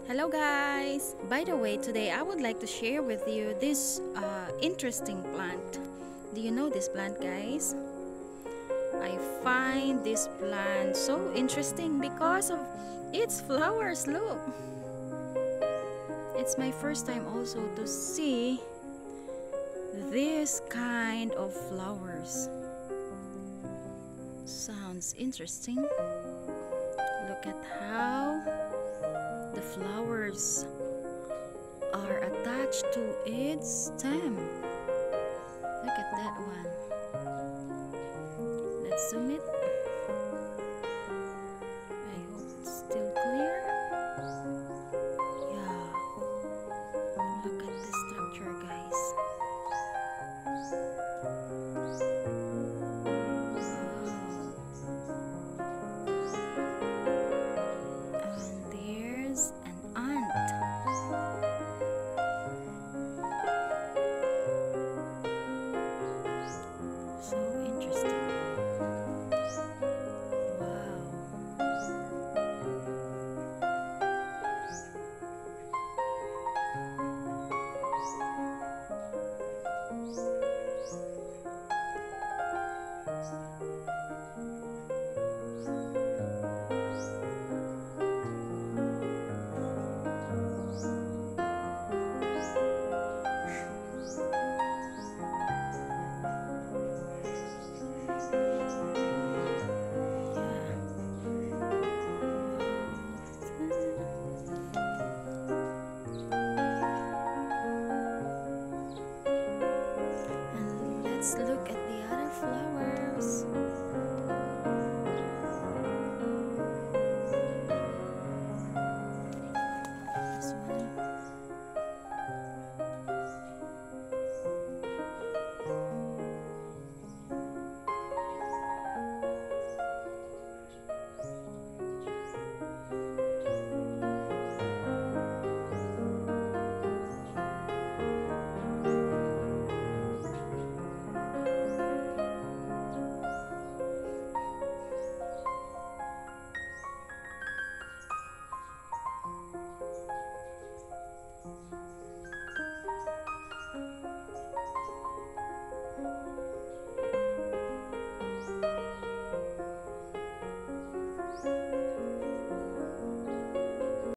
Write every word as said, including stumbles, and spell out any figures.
Hello guys! By the way, today I would like to share with you this uh, interesting plant. Do you know this plant, guys? I find this plant so interesting because of its flowers. Look! It's my first time also to see this kind of flowers. Sounds interesting. Look at how the flowers are attached to its stem. Look at that one.